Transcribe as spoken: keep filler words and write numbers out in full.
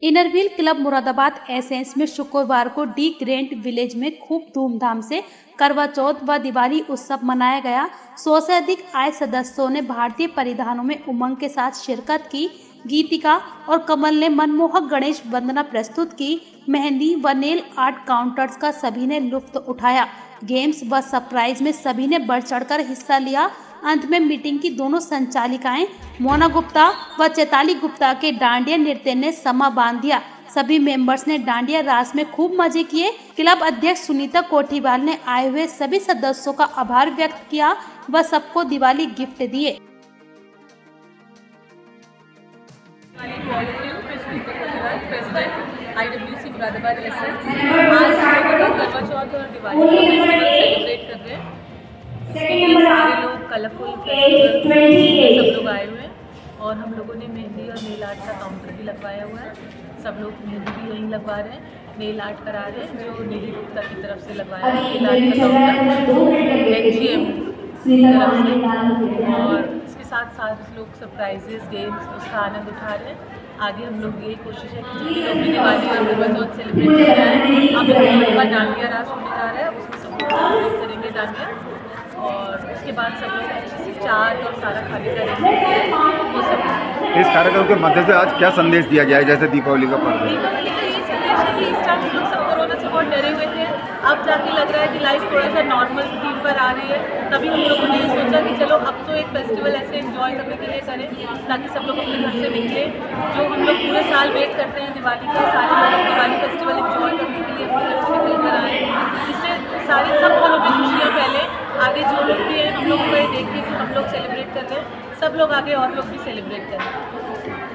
Inner Wheel club Moradabad essence में शुक्रवार को डी ग्रेंट विलेज में खूब धूमधाम से करवा चौथ व दिवाली उत्सव मनाया गया। सौ से अधिक आए सदस्यों ने भारतीय परिधानों में उमंग के साथ शिरकत की। गीतिका और कमल ने मनमोहक गणेश वंदना प्रस्तुत की। मेहंदी व नेल आर्ट काउंटर्स का सभी ने लुत्फ उठाया। गेम्स व सरप्राइज में सभी ने बढ़ चढ़कर हिस्सा लिया। अंत में मीटिंग की दोनों संचालिकाएं मोना गुप्ता व चैताली गुप्ता के डांडिया नृत्य ने समा बांध दिया। सभी मेंबर्स ने डांडिया रास में खूब मजे किए। क्लब अध्यक्ष सुनीता कोठीवाल ने आए हुए सभी सदस्यों का आभार व्यक्त किया व सबको दिवाली गिफ्ट दिए। I W C Moradabad essence आज हम लोग करवा चौथ और दिवाली का फेस्टिवल सेलिब्रेट कर रहे हैं। इसके लिए सारे लोग कलरफुल फेस्टिवल सब लोग आए हुए हैं और हम लोगों ने मेहंदी और नेल आर्ट का काउंटर भी लगवाया हुआ है। सब लोग मेहंदी भी यहीं लगवा रहे हैं, नेल आर्ट करा रहे हैं जो नीली गुप्ता की तरफ से लगवाया है नेल आर्ट का काउंटर एच जी एम की तरफ से। और इसके साथ साथ लोग सरप्राइजेस गेम्स उसका आनंद उठा रहे हैं। आगे हम लोग ये कोशिश है कि जितने लोग भी दिवाली और करवा चौथ सेलिब्रेट कर रहे हैं, अब हम लोग का डांडिया रास होने जा रहा है, उसमें सब लोग सेलिब्रेट करेंगे डांडिया और उसके बाद सब लोग अच्छे से चाट और सारा खाने का रेडी वो सब। इस कार्यक्रम के मध्य से आज क्या संदेश दिया गया है, जैसे दीपावली का पर्व? दीपावली का ये संदेश है कि इस टाइम हम लोग सब कोरोना से बहुत डरे हुए थे, अब जाके लग रहा है कि लाइफ थोड़ा सा नॉर्मल रूटीन पर आ रही है। तभी हम लोगों ने ये सोचा कि चलो अब तो एक फेस्टिवल ऐसे एंजॉय करने के लिए करें ताकि सब लोग अपने घर से निकले। जो हम लोग पूरे साल वेट करते हैं दिवाली के, सारे लोग दिवाली फेस्टिवल एंजॉय करने के लिए अपने घर से निकल कर आए। इससे सारे सब घरों में खुशियाँ फैले। आगे जो लोग भी हैं हम लोग को ये देखिए कि हम लोग सेलिब्रेट कर रहे हैं, सब लोग आगे और लोग भी सेलिब्रेट करें।